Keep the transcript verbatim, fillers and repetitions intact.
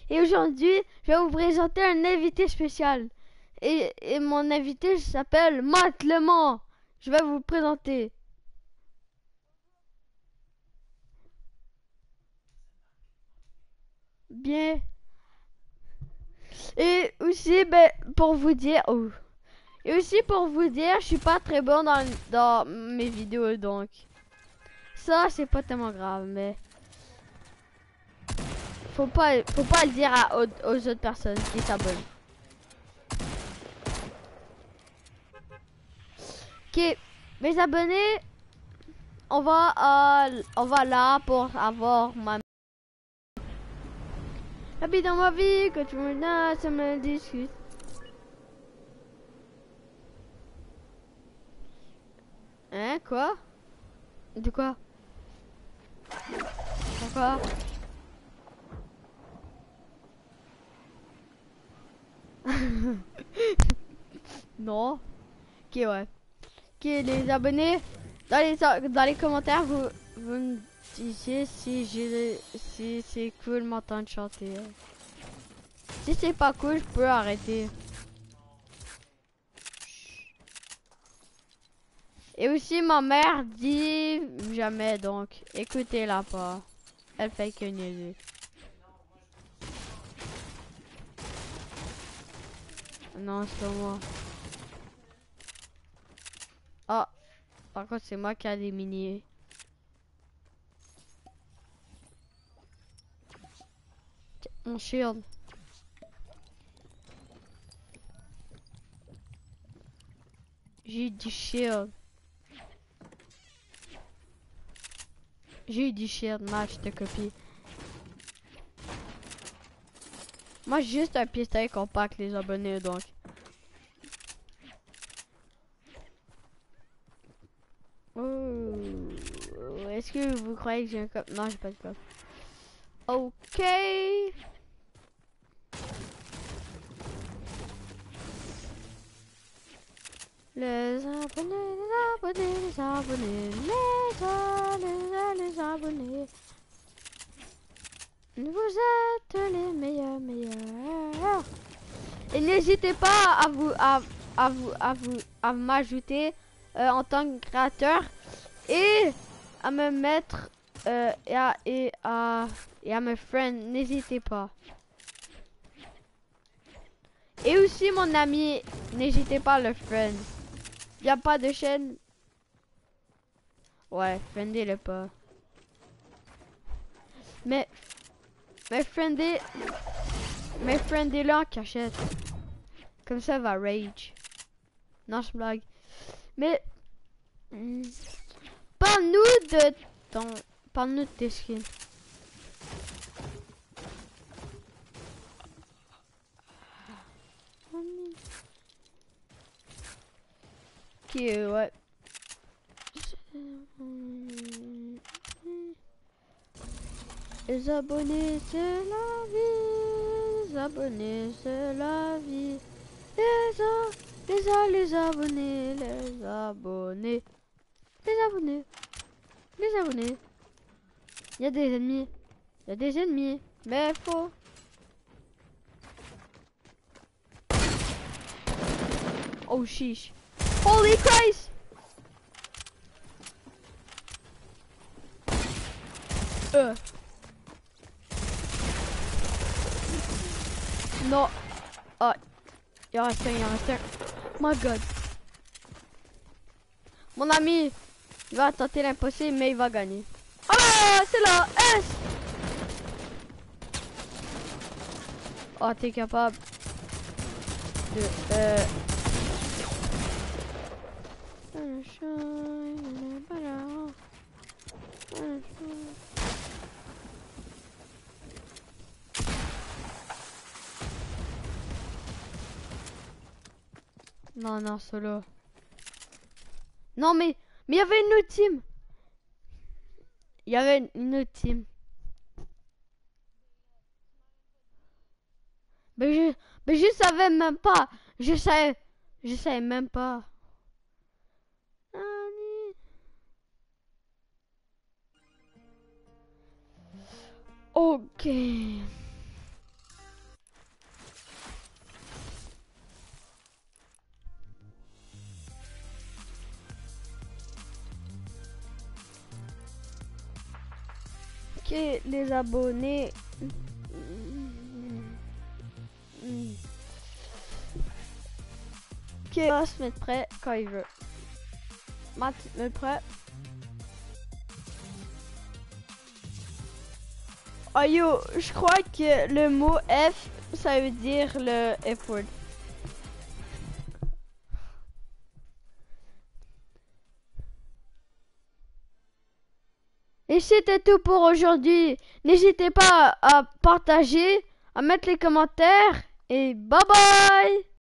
Et aujourd'hui, je vais vous présenter un invité spécial. Et, et mon invité s'appelle Matt Lemont. Je vais vous le présenter. Bien. Et aussi, ben, pour vous dire... Oh. Et aussi pour vous dire, je suis pas très bon dans, dans mes vidéos, donc... Ça, c'est pas tellement grave, mais... Faut pas, faut pas le dire à, aux, aux autres personnes qui s'abonnent. Ok, mes abonnés, on va, euh, on va là pour avoir ma... La vie dans ma vie, que tu me donnes, ça me discute. Hein, quoi? De quoi? Pourquoi? Non. Ok, ouais. Ok, les abonnés, dans les, dans les commentaires, vous, vous me disiez si j'ai, si c'est cool m'entendre chanter. Si c'est pas cool, je peux arrêter. Et aussi, ma mère dit jamais, donc écoutez-la pas. Elle fait que niaiser. Non, c'est pas moi. Ah, par contre, c'est moi qui a éliminé. Mon shield. J'ai du shield. J'ai du shield, match, je te copie. Moi, j'ai juste un pistolet compact, les abonnés, donc. Oh, est-ce que vous croyez que j'ai un cop? Non, j'ai pas de cop. Ok. Les abonnés, les abonnés, les abonnés, les abonnés, les abonnés. Vous êtes les meilleurs, meilleurs. Et n'hésitez pas à vous, à, à vous, à vous, à m'ajouter euh, en tant que créateur et à me mettre euh, et, à, et à et à me friend. N'hésitez pas. Et aussi mon ami, n'hésitez pas à le friend. Il n'y a pas de chaîne. Ouais, friendez-le pas. Mais mais friendez, mais friendez-le en cachette. Comme ça, va rage. Non, je blague. Mais hmm, parle-nous de ton, parle-nous de tes skins. Qui est ouais. Les abonnés, c'est la vie. Les abonnés, c'est la vie. Les a, les a, les abonnés, les abonnés, les abonnés, les abonnés. Il y a des ennemis, il y a des ennemis, mais faut. Oh chiche. Holy Christ! Euh. Non. Ah. Il en reste un, il en reste un. My God. Mon ami, il va tenter l'impossible, mais il va gagner. Ah, c'est là. S. Oh, t'es capable de... Euh... Non, non, solo. Non, mais... Mais il y avait une autre team. Il y avait une autre team. Mais je... Mais je savais même pas. Je savais... Je savais même pas. Ok. Ok, les abonnés. Ok, on va se mettre prêt quand il veut. Matt, me prêt. Oh yo, je crois que le mot F, ça veut dire le F-word. Et c'était tout pour aujourd'hui. N'hésitez pas à partager, à mettre les commentaires et bye bye!